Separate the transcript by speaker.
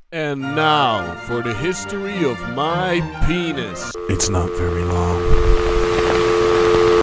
Speaker 1: And now for the history of my penis.
Speaker 2: It's not very long.